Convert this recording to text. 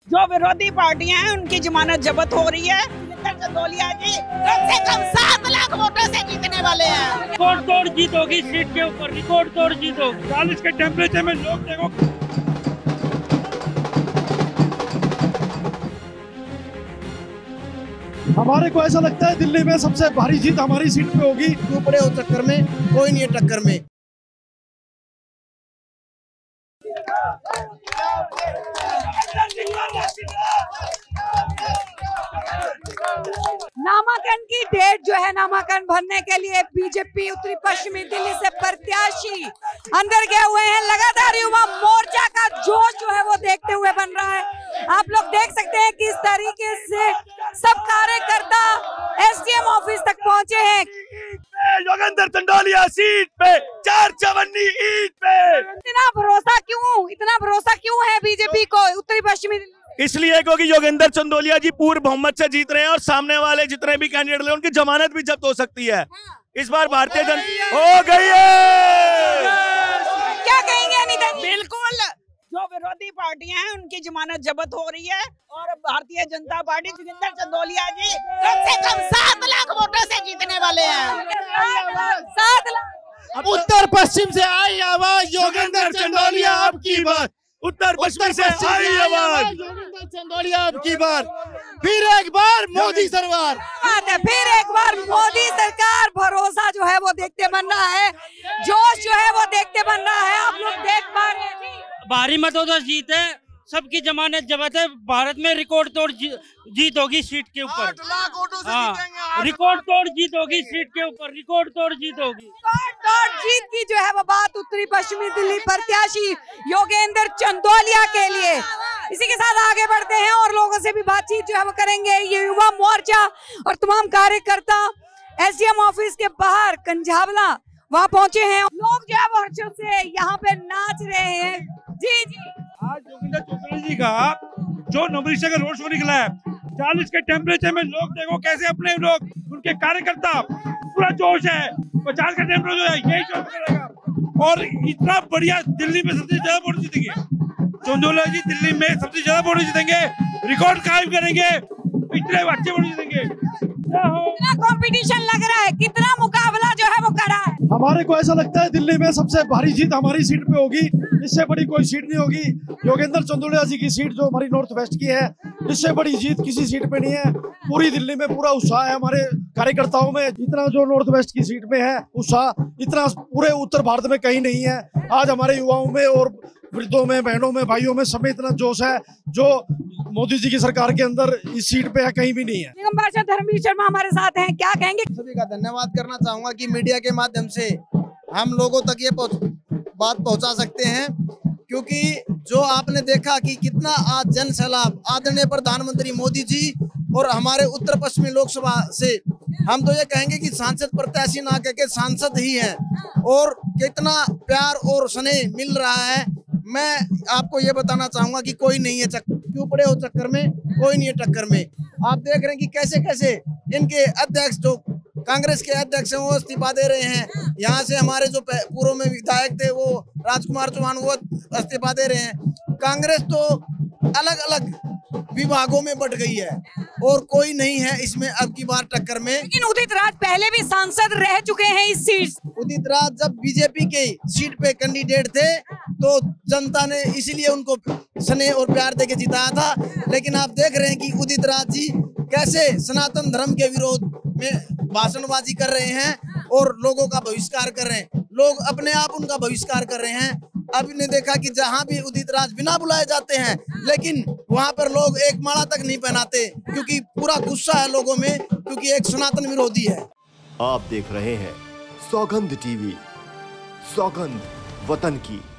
जो विरोधी पार्टियां हैं उनकी जमानत जब्त हो रही है। चंदोलिया जी कम से कम 7 लाख वोटों से जीतने वाले हैं। रिकॉर्ड तोड़ जीत होगी सीट के ऊपर, रिकॉर्ड तोड़ जीत होगी। 40 के टेम्परेचर में लोग देखो। हमारे को ऐसा लगता है दिल्ली में सबसे भारी जीत हमारी सीट पे होगी। क्यों पड़े हो चक्कर में, कोई नहीं है टक्कर में। नामांकन की डेट जो है, नामांकन भरने के लिए बीजेपी उत्तरी पश्चिमी दिल्ली से प्रत्याशी अंदर गए हुए हैं। लगातार युवा मोर्चा का जोश जो है वो देखते हुए बन रहा है। आप लोग देख सकते हैं किस तरीके से सब कार्यकर्ता एसडीएम ऑफिस तक पहुंचे हैं। योगेंद्र चंदोलिया सीट पे 4 चवन्नी ईंट पे। इतना भरोसा क्यों है बीजेपी को उत्तरी पश्चिमी दिल्ली? इसलिए क्योंकि योगेंद्र चंदोलिया जी पूर्ण बहुमत से जीत रहे हैं और सामने वाले जितने भी कैंडिडेट हैं उनकी जमानत भी जब्त हो सकती है। इस बार भारतीय जनता हो गई है। क्या कहेंगे अनिता जी? बिल्कुल, जो विरोधी पार्टियां हैं उनकी जमानत जब्त हो रही है और भारतीय जनता पार्टी जोगिंदर चंदोलिया जी कम से कम 7 लाख वोटों से जीतने वाले हैं। 7 लाख। उत्तर पश्चिम से आई आवाज योगेंद्र चंदोलिया अब की बार। उत्तर पश्चिम से आई आवाज योगेंद्र चंदोलिया अब की बार। फिर एक बार मोदी सरकार। फिर एक बार मोदी सरकार। भरोसा जो है वो देखते बन रहा है, जोश जो है वो देखते बन रहा है। आप लोग देख पा रहे हैं भारी मतों से जीत है, सबकी जमानत जब्त है। भारत में रिकॉर्ड तोड़ जीत होगी सीट के ऊपर। 8 लाख वोटों से जीतेंगे। रिकॉर्ड तोड़ जीत होगी सीट के ऊपर, रिकॉर्ड तोड़ जीत होगी। रिकॉर्ड जीत की जो है वो बात उत्तरी पश्चिमी दिल्ली प्रत्याशी योगेंद्र चंदोलिया के लिए। इसी के साथ आगे बढ़ते हैं और लोगों से भी बातचीत जो है वो करेंगे। ये युवा मोर्चा और तमाम कार्यकर्ता एसडीएम ऑफिस के बाहर कंझावला वहाँ पहुंचे हैं। लोग जो है वो हर्षों से यहाँ पे नाच रहे हैं। जी आज योगेंद्र चंदोलिया जी का जो नवरिशा का रोड शो निकला है, 40 के टेम्परेचर में लोग देखो कैसे अपने लोग, उनके कार्यकर्ता पूरा जोश है। 50 का टेम्परेचर है, यही जोश करेगा और इतना बढ़िया दिल्ली में सबसे ज्यादा वोट जीतेंगे। चंदोलिया जी दिल्ली में सबसे ज्यादा वोट जीतेंगे, रिकॉर्ड कायम करेंगे, इतने अच्छे वोट जीतेंगे। कितना कंपटीशन लग रहा है, कितना मुकाबला जो है वो कड़ा है। हमारे को ऐसा लगता है दिल्ली में सबसे भारी जीत हमारी सीट पे होगी। इससे बड़ी कोई सीट नहीं होगी। योगेंद्र चंदोलिया जी की सीट जो हमारी नॉर्थ वेस्ट की है, इससे बड़ी जीत किसी सीट पे नहीं है। पूरी दिल्ली में पूरा उत्साह है हमारे कार्यकर्ताओं में। इतना जो नॉर्थ वेस्ट की सीट में है उत्साह, इतना पूरे उत्तर भारत में कहीं नहीं है। आज हमारे युवाओं में और वृद्धों में, बहनों में, भाइयों में सब में इतना जोश है जो मोदी जी की सरकार के अंदर इस सीट पे है, कहीं भी नहीं है। निगम पार्षद धर्मवीर शर्मा हमारे साथ हैं, क्या कहेंगे? सभी का धन्यवाद करना चाहूंगा कि मीडिया के माध्यम से हम लोगों तक ये बात पहुंचा सकते हैं, क्योंकि जो आपने देखा कि कितना आज जन सैलाब आदरणीय प्रधानमंत्री मोदी जी और हमारे उत्तर पश्चिमी लोकसभा से, हम तो ये कहेंगे कि सांसद प्रत्याशी ना कह के सांसद ही हैं, और कितना प्यार और स्नेह मिल रहा है। मैं आपको ये बताना चाहूंगा कि कोई नहीं है क्यों पड़े हो चक्कर में, कोई नहीं है टक्कर में। आप देख रहे हैं कि कैसे कैसे इनके अध्यक्ष जो कांग्रेस के अध्यक्ष हैं वो इस्तीफा दे रहे हैं। यहाँ से हमारे जो पूर्व में विधायक थे वो राजकुमार चौहान वो इस्तीफा दे रहे हैं। कांग्रेस तो अलग अलग विभागों में बट गई है और कोई नहीं है इसमें अब की बार टक्कर में। लेकिन उदित राज पहले भी सांसद रह चुके हैं इस सीट। उदित राज जब बीजेपी के सीट पे कैंडिडेट थे तो जनता ने इसीलिए उनको स्नेह और प्यार देके जिताया था। लेकिन आप देख रहे हैं कि उदित राज जी कैसे सनातन धर्म के विरोध में भाषणबाजी कर रहे हैं और लोगों का बहिष्कार कर रहे हैं। लोग अपने आप उनका बहिष्कार कर रहे हैं। अब ने देखा कि जहां भी उदित राज बिना बुलाए जाते हैं, लेकिन वहां पर लोग एक माला तक नहीं पहनाते, क्योंकि पूरा गुस्सा है लोगों में, क्योंकि एक सनातन विरोधी है। आप देख रहे हैं सौगंध टीवी, सौगंध वतन की।